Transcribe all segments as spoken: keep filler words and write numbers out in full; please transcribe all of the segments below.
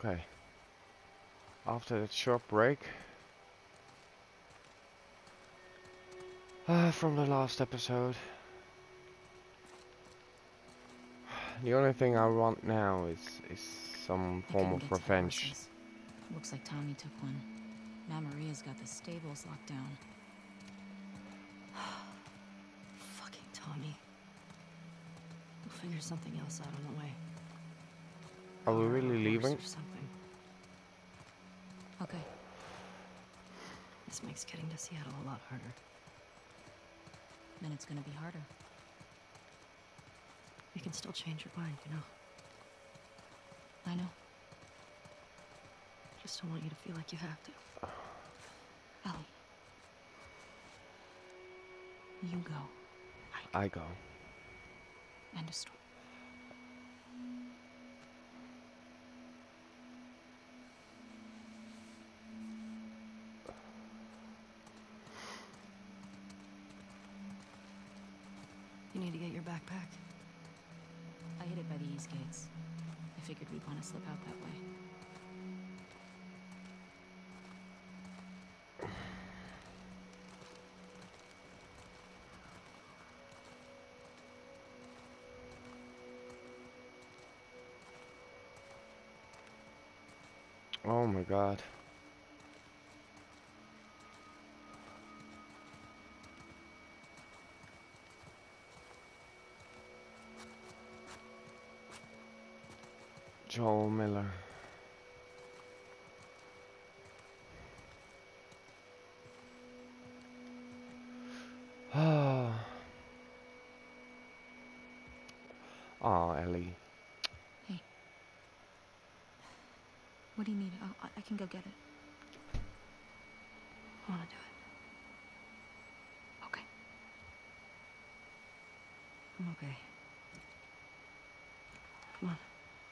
Okay. After that short break uh, from the last episode, the only thing I want now is is some I form couldn't of get to the revenge. horses. Looks like Tommy took one. Now Maria's got the stables locked down. Fucking Tommy. We'll figure something else out on the way. Are we Car or really horse leaving? or something. Okay. This makes getting to Seattle a lot harder. Then it's gonna be harder. You can still change your mind, you know. I know. Just don't want you to feel like you have to. Ellie. You go. I, I go. End of story. You need to get your backpack. I hid it by the east gates. I figured we'd want to slip out that way. Oh my god. Joel Miller. Ah. Oh, Ellie. Hey. What do you need? Oh, I, I can go get it. I want to do it. Okay. I'm okay. Come on.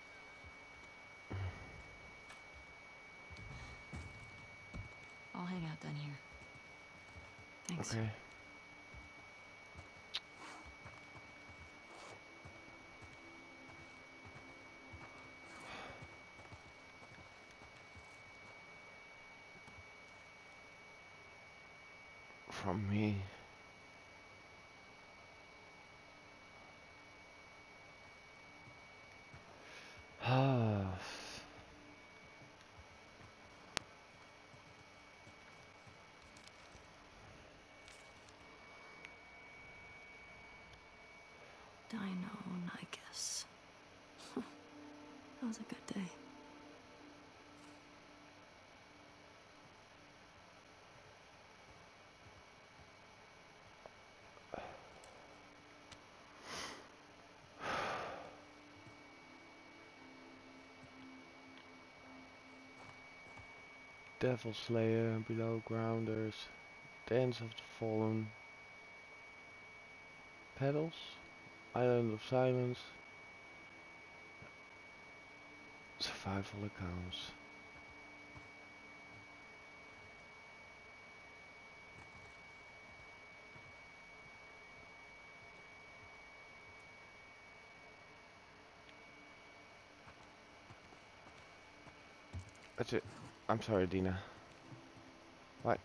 I'll hang out down here. Thanks. Okay. From me. Ah. Dino, I guess. That was a good day. Devil Slayer, Below Grounders, Dance of the Fallen, Pedals, Island of Silence, Survival Accounts. That's it. I'm sorry, Dina. What?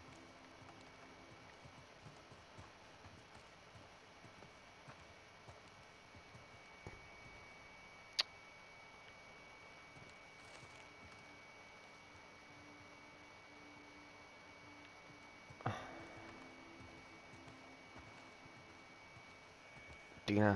Dina.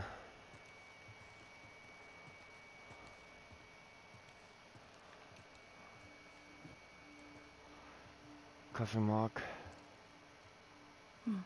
Coffee Mark. Hmm.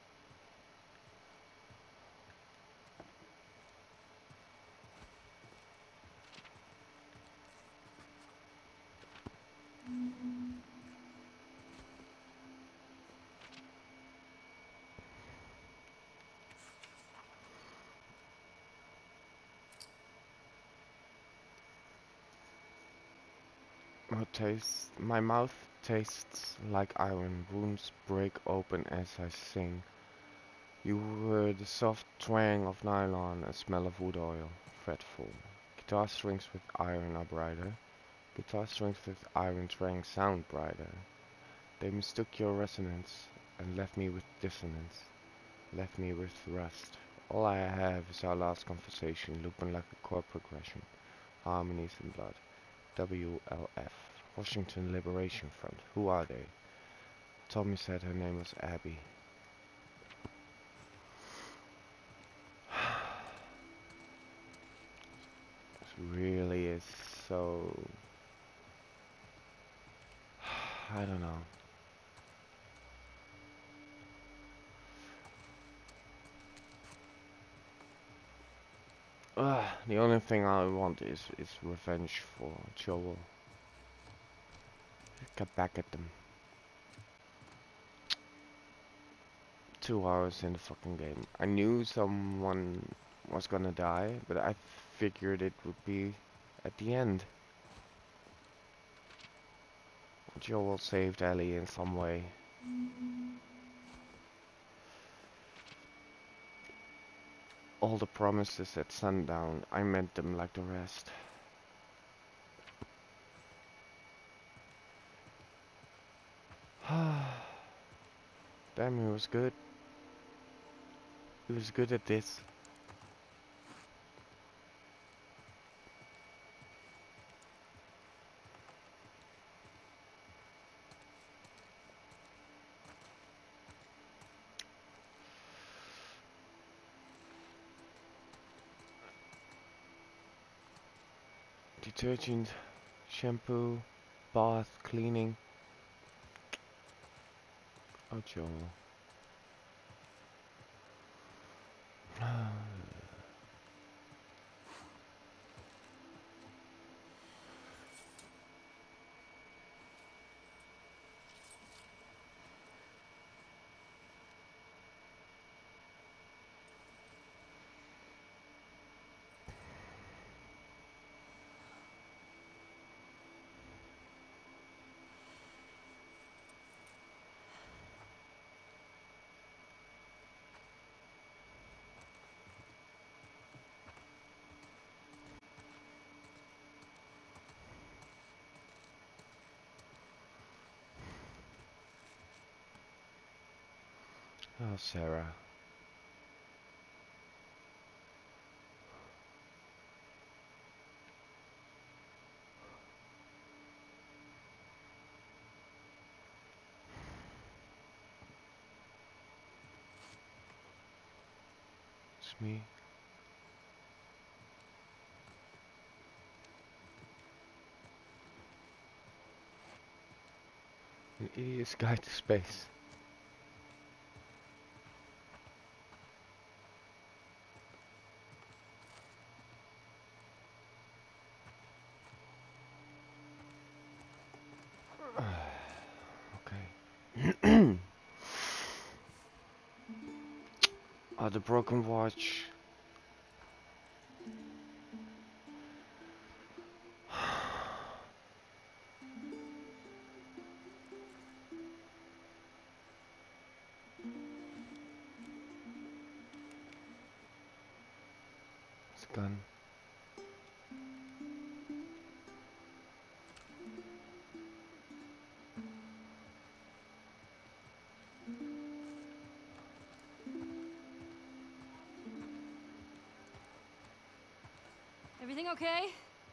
My taste, my mouth tastes like iron. Wounds break open as I sing. You hear the soft twang of nylon and smell of wood oil. Fretful. Guitar strings with iron are brighter. Guitar strings with iron rang sound brighter. They mistook your resonance and left me with dissonance. Left me with rust. All I have is our last conversation, looping like a chord progression. Harmonies in blood. W L F. Washington Liberation Front. Who are they? Tommy said her name was Abby. This really is so... I don't know. Ugh, the only thing I want is, is revenge for Joel. Get back at them. Two hours in the fucking game. I knew someone was gonna die, but I figured it would be at the end. Joel saved Ellie in some way. All the promises at sundown, I meant them like the rest. Damn, he was good. He was good at this. Detergent, shampoo, bath, cleaning. Oh, Joel. Oh, Sarah. It's me. An idiot's guide to space. Okay. Oh, the broken watch. It's gone. Everything okay?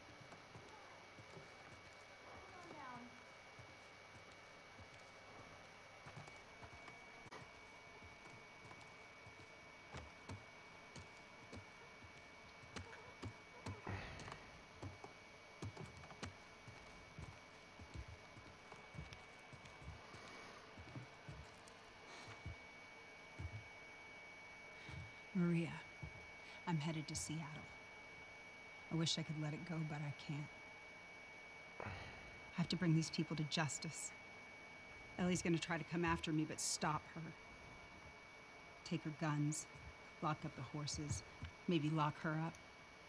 Maria, I'm headed to Seattle. I wish I could let it go, but I can't. I have to bring these people to justice. Ellie's gonna try to come after me, but stop her. Take her guns, lock up the horses, maybe lock her up.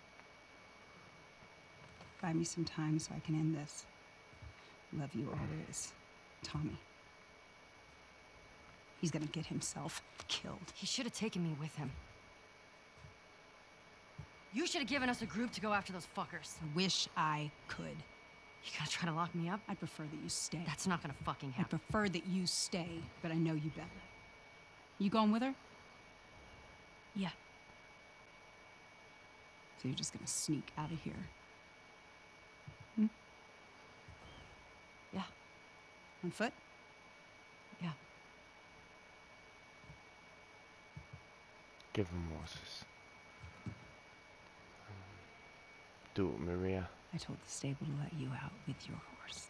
Buy me some time so I can end this. Love you always, Tommy. He's gonna get himself killed. He should have taken me with him. You should have given us a group to go after those fuckers. I wish I could. You gonna try to lock me up? I'd prefer that you stay. That's not gonna fucking I happen. prefer that you stay, but I know you better. You going with her? Yeah. So you're just gonna sneak out of here? Hmm? Yeah. On foot? Yeah. Give him horses. Do it, Maria. I told the stable to let you out with your horse.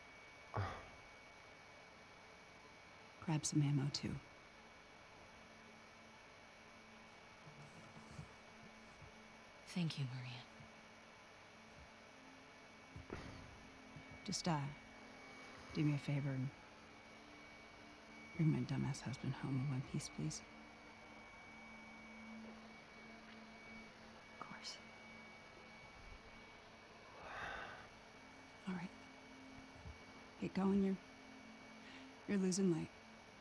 Grab some ammo, too. Thank you, Maria. Just, uh, do me a favor and bring my dumbass husband home in one piece, please. Of course. All right. Get going, you're... you're losing light.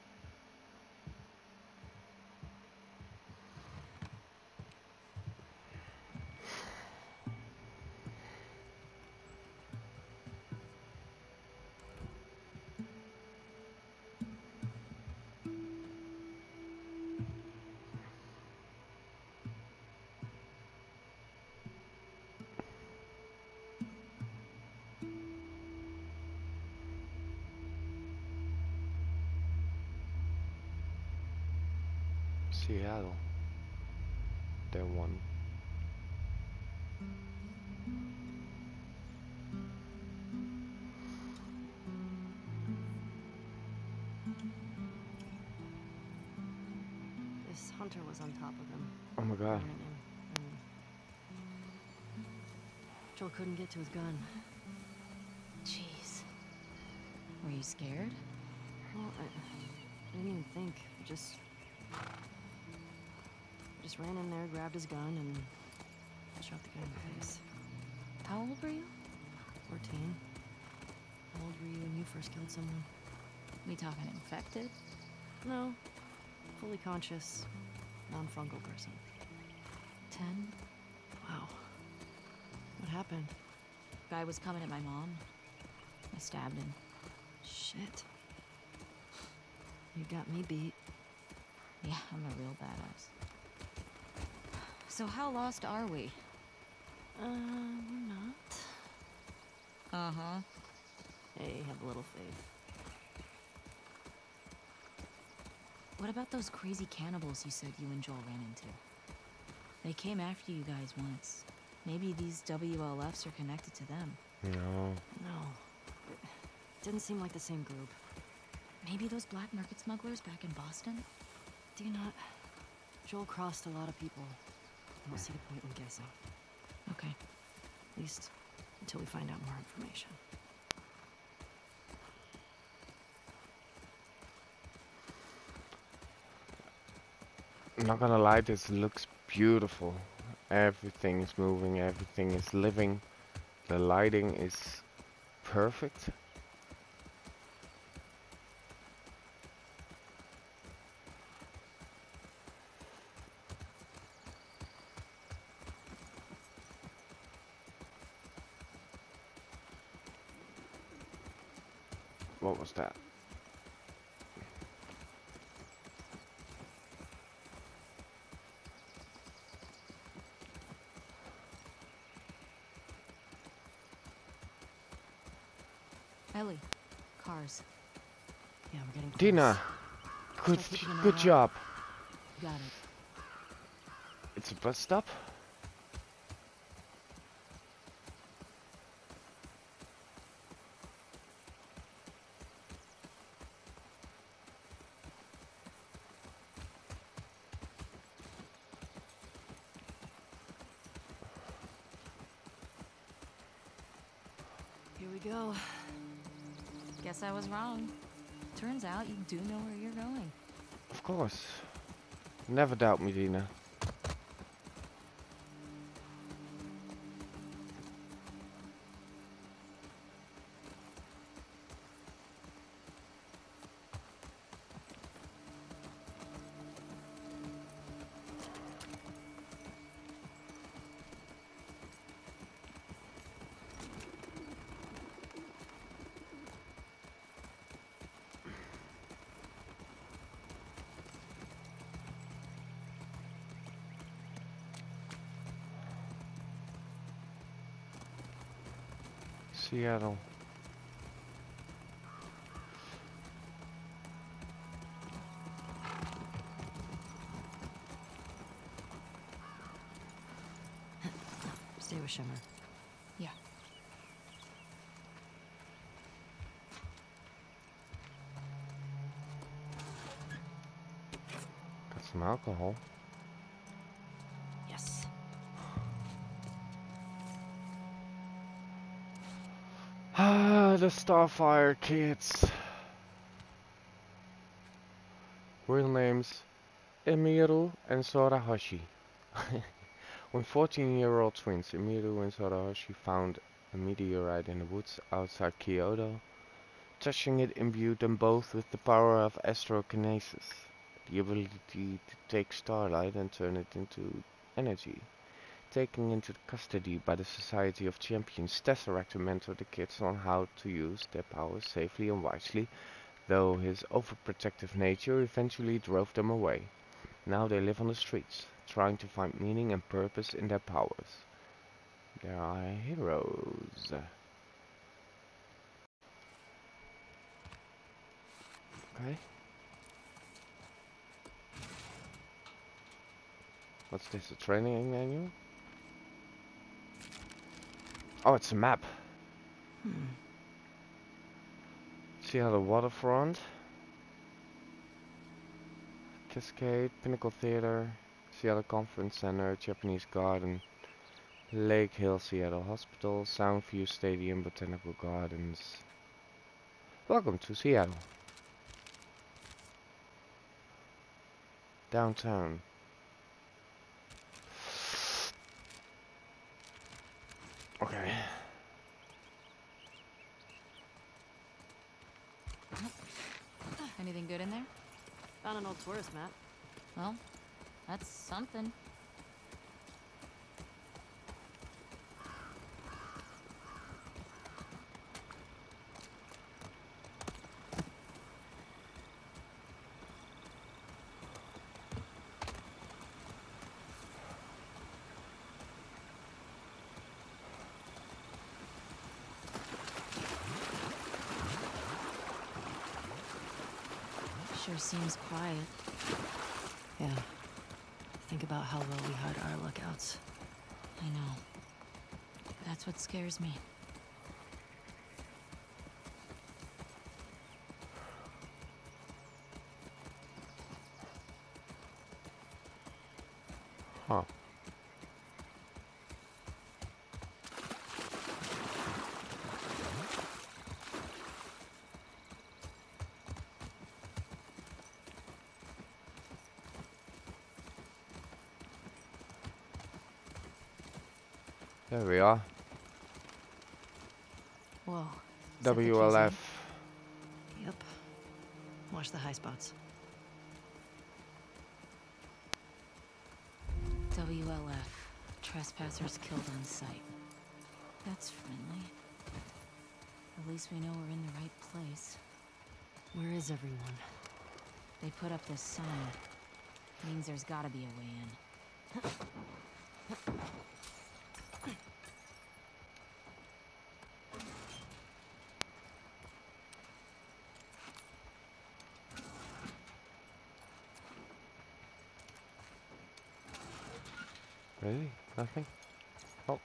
Seattle. They won. This hunter was on top of him. Oh my god. running him, and Joel couldn't get to his gun. Jeez. Were you scared? Well, I, I didn't even think. I just... I just ran in there, grabbed his gun, and shot the guy in the face. How old were you? fourteen. How old were you when you first killed someone? We talking infected? No. Fully conscious, non-fungal person. Ten? Wow. What happened? Guy was coming at my mom. I stabbed him. Shit. You got me beat. Yeah, I'm a real badass. So how lost are we? Uh, we're not. Uh-huh. Hey, have a little faith. What about those crazy cannibals you said you and Joel ran into? They came after you guys once. Maybe these W L Fs are connected to them. No. No. It didn't seem like the same group. Maybe those black market smugglers back in Boston? Do you not? Joel crossed a lot of people. I don't see the point in guessing. Okay. At least until we find out more information. I'm not gonna lie, this looks beautiful. Everything is moving, everything is living. The lighting is perfect. What was that? Ellie. Cars. Yeah, we're getting close. Dina! Good, Start keeping an good eye out. job. Got it. It's a bus stop. Here we go. Guess I was wrong. Turns out you do know where you're going. Of course. Never doubt me, Dina. Seattle. Stay with Shimmer. Yeah. Got some alcohol. Yes. Ah, the Starfire kids. Real names Emiru and Sorahoshi. When fourteen-year-old twins Emiru and Sorahoshi found a meteorite in the woods outside Kyoto, touching it imbued them both with the power of astrokinesis, the ability to take starlight and turn it into energy. Taken into custody by the Society of Champions, Tesseract to mentor the kids on how to use their powers safely and wisely, though his overprotective nature eventually drove them away. Now they live on the streets, trying to find meaning and purpose in their powers. They are heroes. Okay. What's this, a training manual? Oh, it's a map. Hmm. See how the waterfront, Cascade, Pinnacle Theater, Seattle Conference Center, Japanese Garden, Lake Hill Seattle Hospital, Soundview Stadium, Botanical Gardens. Welcome to Seattle. Downtown. Okay. Anything good in there? Found an old tourist map. Well, that's something. Sure seems quiet. Yeah. Think about how well we hide our lookouts. I know. That's what scares me. Huh. There we are. Whoa. W L F. Yep. Watch the high spots. W L F. Trespassers killed on sight. That's friendly. At least we know we're in the right place. Where is everyone? They put up this sign. Means there's gotta be a way in. Really? Nothing? Oh.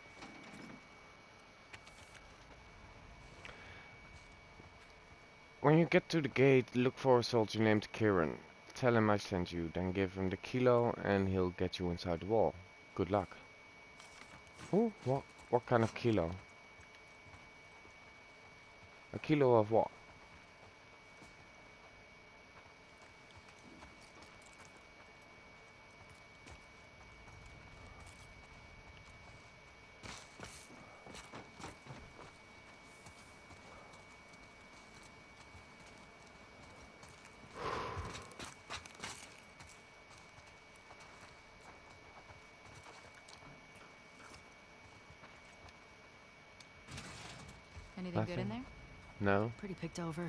When you get to the gate, look for a soldier named Kieran. Tell him I sent you, then give him the kilo and he'll get you inside the wall. Good luck. Ooh, what, what kind of kilo? A kilo of what? Anything good in there? No. Pretty picked over.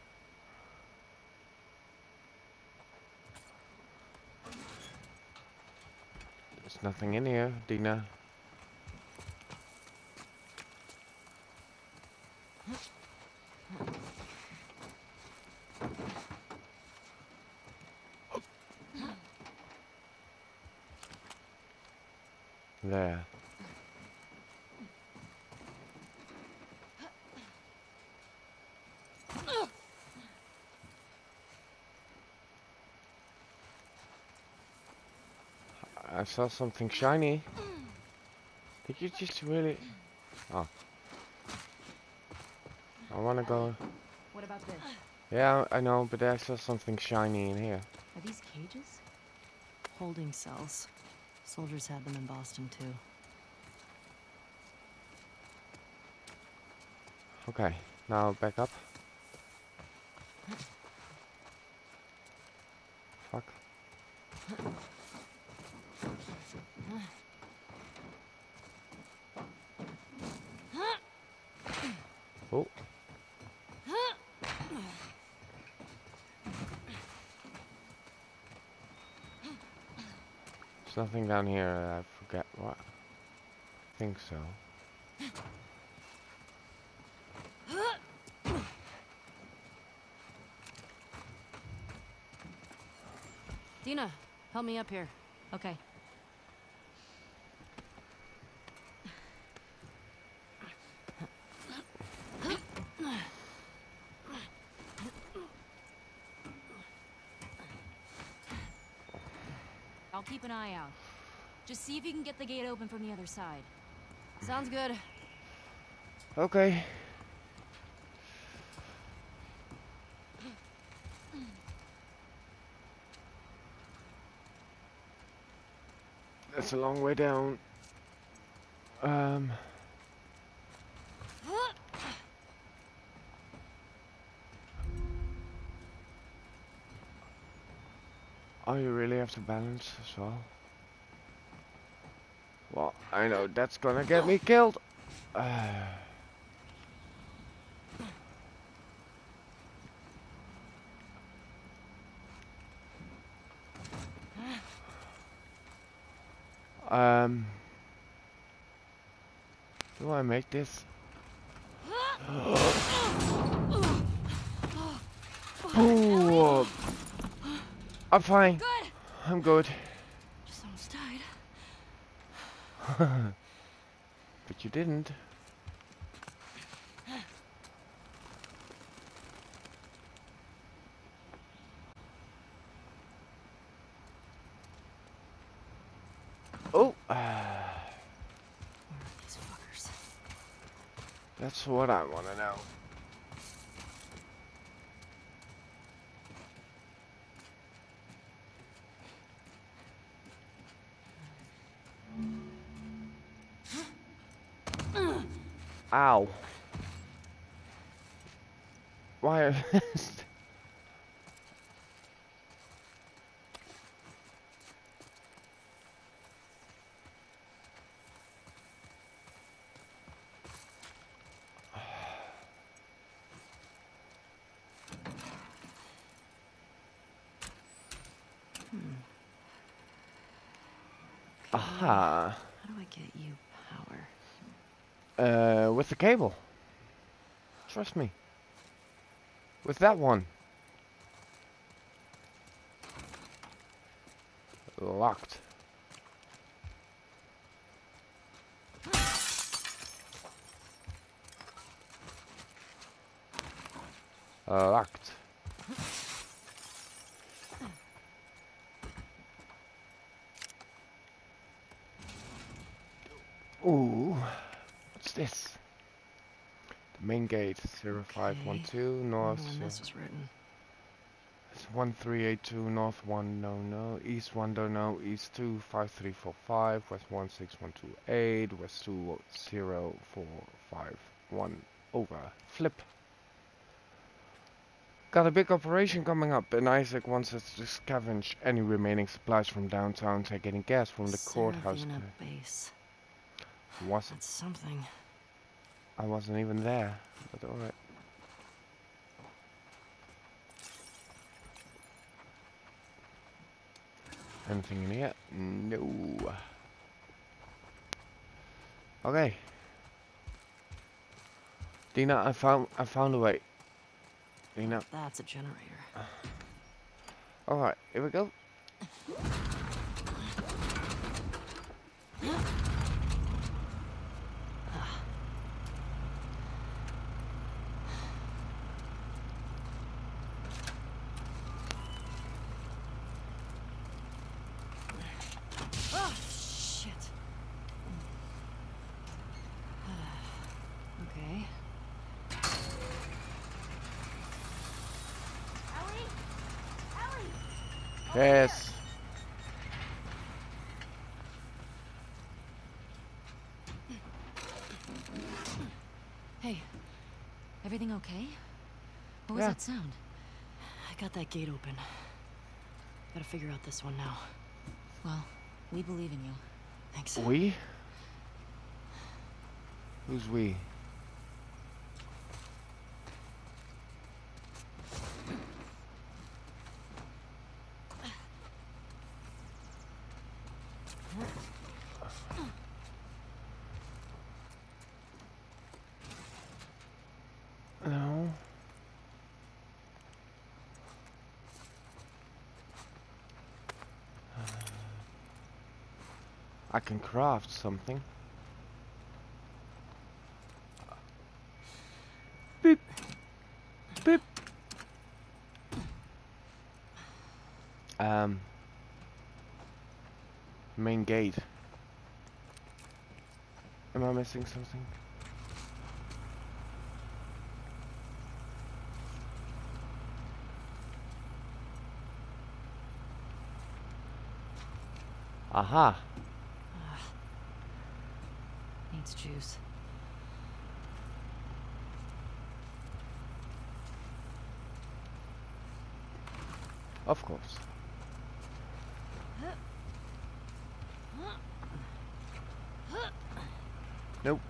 There's nothing in here, Dina. There. I saw something shiny. Did you just really... Oh. I wanna go... What about this? Yeah, I know, but I saw something shiny in here. Are these cages? Holding cells. Soldiers had them in Boston, too. Okay, now back up. Fuck. Oh. There's nothing down here. I forget what. I think so. Dina, help me up here. Okay. I'll keep an eye out. Just see if you can get the gate open from the other side. Sounds good. Okay. That's a long way down. Um. Oh, you really have to balance as well? Well, I know that's gonna get me killed. Uh. Um, do I make this? Ooh, I'm fine. Good. I'm good. Just almost died. But you didn't. Oh, uh, Where are these fuckers? that's what I want to know. Ow. Why are Aha. How do I get you power? Uh, with the cable. Trust me. With that one. Locked. Locked. Ooh. What's this? The main gate, zero five one two, north, When this was written. it's one three eight two, north one, no, no, east one, don't know, east two, five three four five, west one six one two eight, west two, zero four five one, over, flip. Got a big operation coming up, and Isaac wants us to scavenge any remaining supplies from downtown, taking gas from the courthouse. Seraphina base. Wasn't. That's something. I wasn't even there, but alright. Anything in here? No. Okay. Dina, I found I found a way. Dina. That's a generator. Alright, here we go. Yes. Hey, everything okay? What was Yeah. that sound? I got that gate open. Gotta figure out this one now. Well, we believe in you. Thanks. We? Who's we? No. I can craft something. Beep. Beep. Um. Main gate. Am I missing something? Aha. Needs juice. Of course. Nope.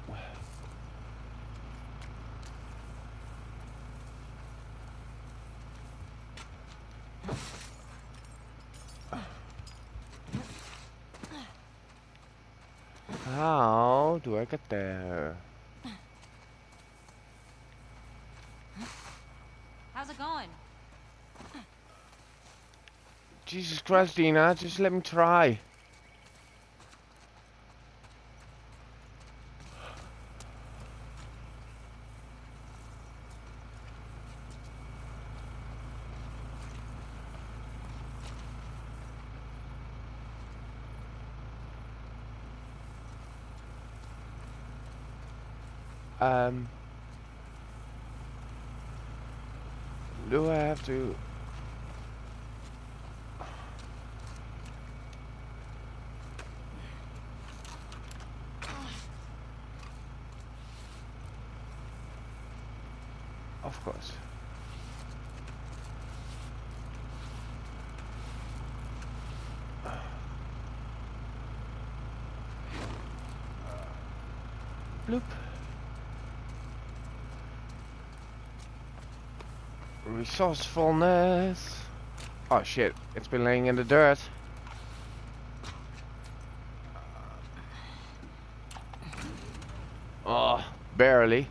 How do I get there? How's it going? Jesus Christ, Dina, just let me try. Um, do I have to? Of course. Bloop. Resourcefulness. Oh shit, it's been laying in the dirt. Oh, barely.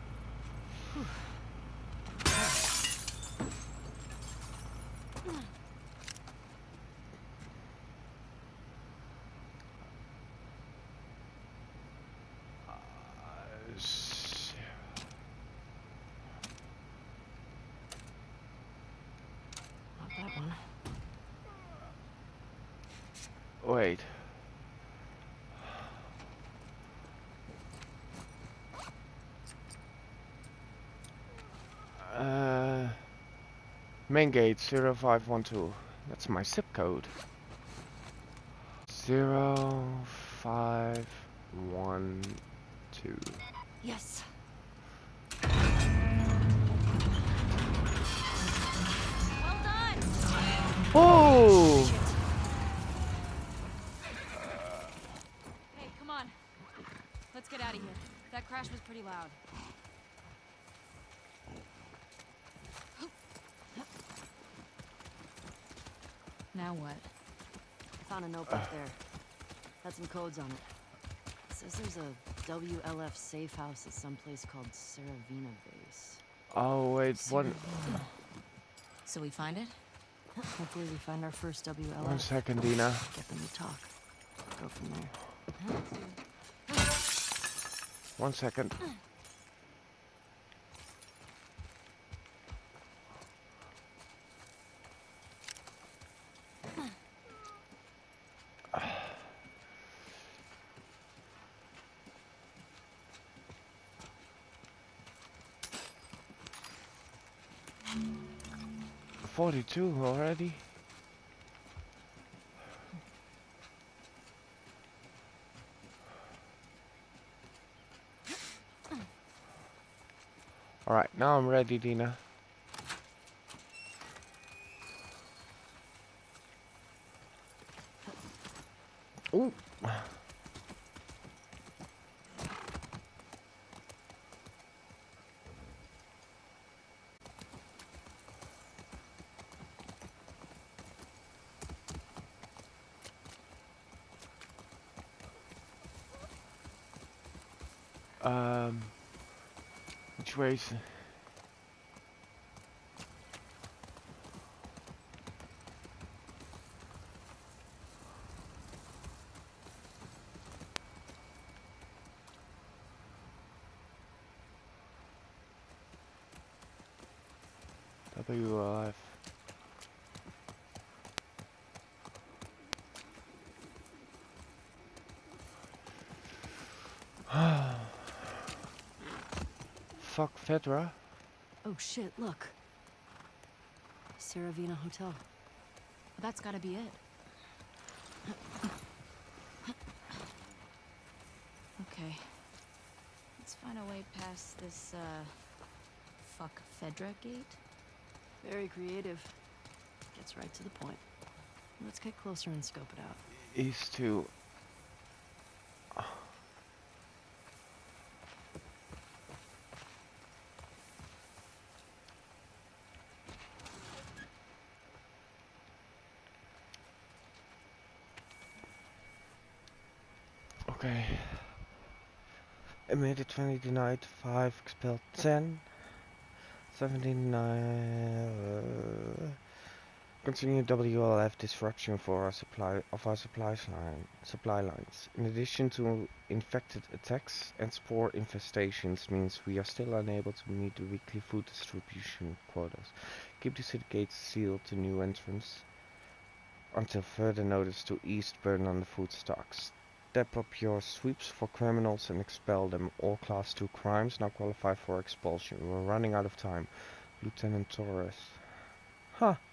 Not that one. Wait. Uh, main gate zero five one two. That's my zip code. Zero five one two. Yes. Well done! Oh! Hey, come on. Let's get out of here. That crash was pretty loud. Now what? I found a note back there. Had some codes on it. Says there's a W L F safe house at some place called Saravina Base. Oh wait, one So we find it? Hopefully we find our first W L F. one second, Dina. Get them to talk. Go from there. One second. Forty-two already. Alright, now I'm ready, Dina. Ooh. Um, which way is... W L F. Fuck Fedra. Oh shit, look. Saravina Hotel. That's gotta be it. Okay. Let's find a way past this, uh... fuck Fedra gate? Very creative. Gets right to the point. Let's get closer and scope it out. East to... Okay. Emitted twenty, denied five, expelled ten. seventeen, nine. Uh, continue W L F disruption for our supply of our supply line supply lines. In addition to infected attacks and spore infestations, means we are still unable to meet the weekly food distribution quotas. Keep the city gates sealed to new entrants until further notice. To east, burn on the food stocks. Step up your sweeps for criminals and expel them. All class two crimes now qualify for expulsion. We're running out of time. Lieutenant Torres. Huh.